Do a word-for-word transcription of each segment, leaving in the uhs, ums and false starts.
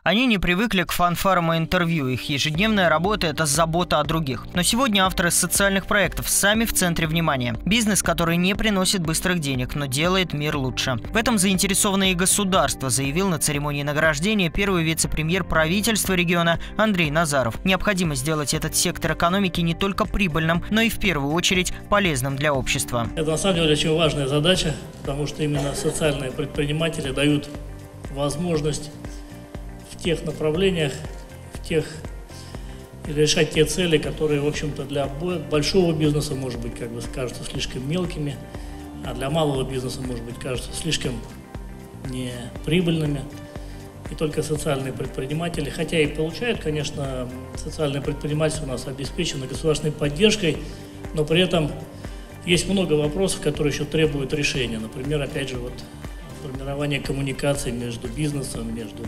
Они не привыкли к фанфарам и интервью. Их ежедневная работа – это забота о других. Но сегодня авторы социальных проектов сами в центре внимания. Бизнес, который не приносит быстрых денег, но делает мир лучше. В этом заинтересовано и государство, заявил на церемонии награждения первый вице-премьер правительства региона Андрей Назаров. Необходимо сделать этот сектор экономики не только прибыльным, но и в первую очередь полезным для общества. Это на самом деле очень важная задача, потому что именно социальные предприниматели дают возможность в тех направлениях, в тех решать те цели, которые, в общем-то, для большого бизнеса, может быть, как бы кажутся слишком мелкими, а для малого бизнеса, может быть, кажутся слишком неприбыльными. И только социальные предприниматели, хотя и получают, конечно, социальное предпринимательство у нас обеспечено государственной поддержкой, но при этом есть много вопросов, которые еще требуют решения. Например, опять же, вот формирование коммуникаций между бизнесом, между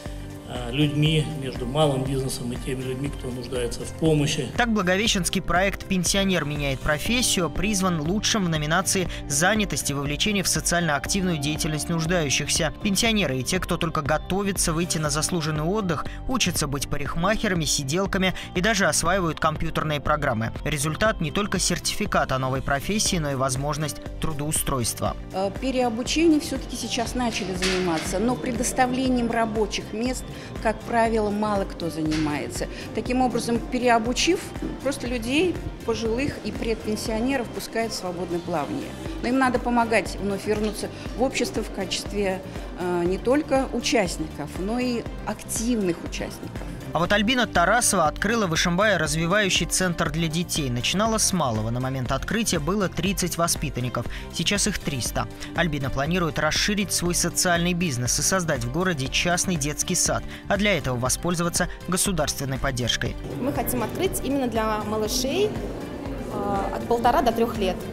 людьми, между малым бизнесом и теми людьми, кто нуждается в помощи. Так, благовещенский проект «Пенсионер меняет профессию» призван лучшим в номинации «Занятость и вовлечение в социально активную деятельность нуждающихся». Пенсионеры и те, кто только готовится выйти на заслуженный отдых, учатся быть парикмахерами, сиделками и даже осваивают компьютерные программы. Результат – не только сертификат о новой профессии, но и возможность трудоустройства. Переобучением все-таки сейчас начали заниматься, но предоставлением рабочих мест, как правило, мало кто занимается. Таким образом, переобучив, просто людей, пожилых и предпенсионеров пускают в свободное плавание. Но им надо помогать вновь вернуться в общество в качестве э, не только участников, но и активных участников. А вот Альбина Тарасова открыла в Ишимбае развивающий центр для детей. Начинала с малого. На момент открытия было тридцать воспитанников. Сейчас их триста. Альбина планирует расширить свой социальный бизнес и создать в городе частный детский сад. А для этого воспользоваться государственной поддержкой. Мы хотим открыть именно для малышей э, от полтора до трех лет.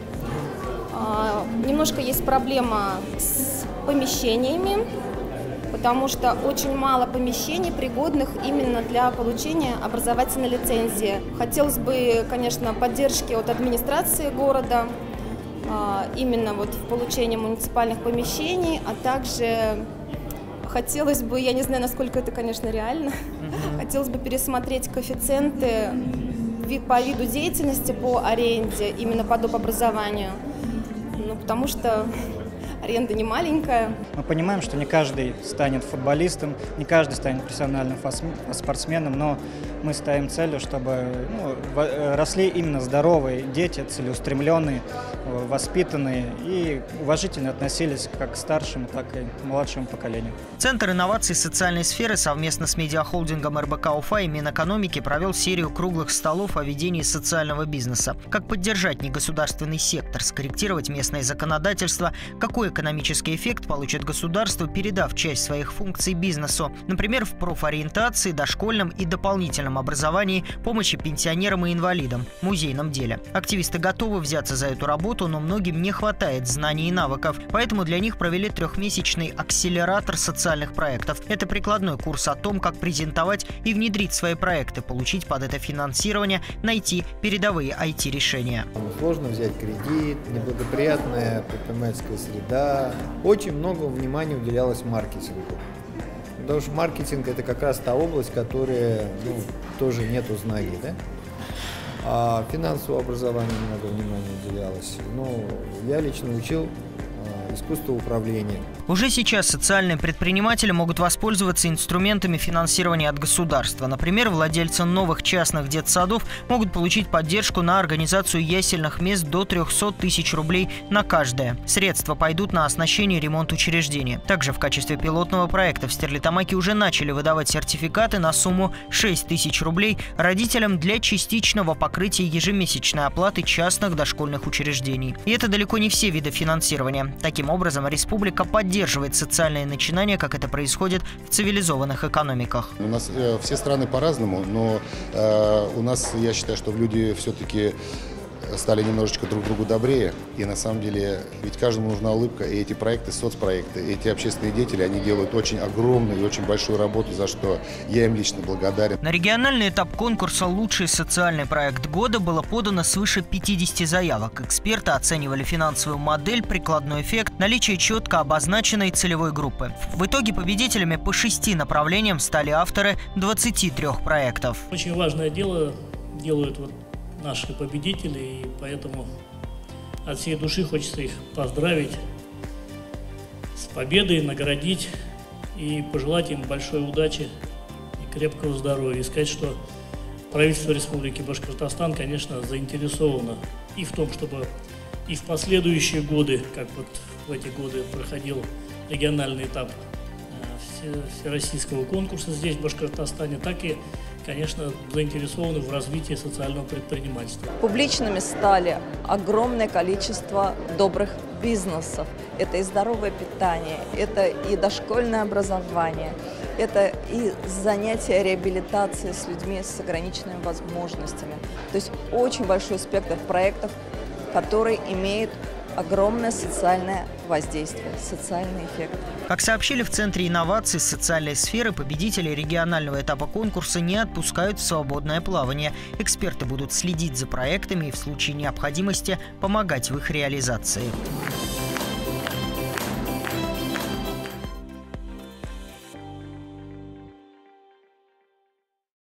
Э, немножко есть проблема с помещениями, потому что очень мало помещений, пригодных именно для получения образовательной лицензии. Хотелось бы, конечно, поддержки от администрации города, именно вот в получении муниципальных помещений, а также хотелось бы, я не знаю, насколько это, конечно, реально, хотелось бы пересмотреть коэффициенты по виду деятельности по аренде, именно по доп. Образованию, ну, потому что аренда не маленькая. Мы понимаем, что не каждый станет футболистом, не каждый станет профессиональным спортсменом, но мы ставим целью, чтобы ну, росли именно здоровые дети, целеустремленные, воспитанные и уважительно относились как к старшему, так и к младшему поколению. Центр инноваций социальной сферы совместно с медиахолдингом эр бэ ка Уфа и Минэкономики провел серию круглых столов о ведении социального бизнеса. Как поддержать негосударственный сектор, скорректировать местное законодательство, какой экономический эффект получит государство, передав часть своих функций бизнесу. Например, в профориентации, дошкольном и дополнительном образовании, помощи пенсионерам и инвалидам, музейном деле. Активисты готовы взяться за эту работу, но многим не хватает знаний и навыков. Поэтому для них провели трехмесячный акселератор социальных проектов. Это прикладной курс о том, как презентовать и внедрить свои проекты, получить под это финансирование, найти передовые ай ти-решения. Сложно взять кредит, неблагоприятная предпринимательская среда. Очень много внимания уделялось маркетингу. Потому что маркетинг – это как раз та область, которая ну, тоже нету знаний, да? А финансовому образованию много внимания уделялось. Ну, я лично учил искусство управления. Уже сейчас социальные предприниматели могут воспользоваться инструментами финансирования от государства. Например, владельцы новых частных детсадов могут получить поддержку на организацию ясельных мест до трёхсот тысяч рублей на каждое. Средства пойдут на оснащение и ремонт учреждения. Также в качестве пилотного проекта в Стерлитамаке уже начали выдавать сертификаты на сумму шесть тысяч рублей родителям для частичного покрытия ежемесячной оплаты частных дошкольных учреждений. И это далеко не все виды финансирования. Таким образом, республика поддерживает социальные начинания, как это происходит в цивилизованных экономиках. У нас э, все страны по-разному, но э, у нас, я считаю, что люди все-таки стали немножечко друг другу добрее. И на самом деле, ведь каждому нужна улыбка. И эти проекты, соцпроекты, эти общественные деятели, они делают очень огромную и очень большую работу, за что я им лично благодарен. На региональный этап конкурса «Лучший социальный проект года» было подано свыше пятидесяти заявок. Эксперты оценивали финансовую модель, прикладной эффект, наличие четко обозначенной целевой группы. В итоге победителями по шести направлениям стали авторы двадцати трёх проектов. Очень важное дело делают вот наши победители, и поэтому от всей души хочется их поздравить с победой, наградить и пожелать им большой удачи и крепкого здоровья. И сказать, что правительство Республики Башкортостан, конечно, заинтересовано и в том, чтобы и в последующие годы, как вот в эти годы проходил региональный этап всероссийского конкурса здесь, в Башкортостане, так и, конечно, заинтересованы в развитии социального предпринимательства. Публичными стали огромное количество добрых бизнесов. Это и здоровое питание, это и дошкольное образование, это и занятия реабилитацией с людьми с ограниченными возможностями. То есть очень большой спектр проектов, которые имеют огромное социальное воздействие, социальный эффект. Как сообщили в Центре инноваций социальной сферы, победители регионального этапа конкурса не отпускают в свободное плавание. Эксперты будут следить за проектами и в случае необходимости помогать в их реализации.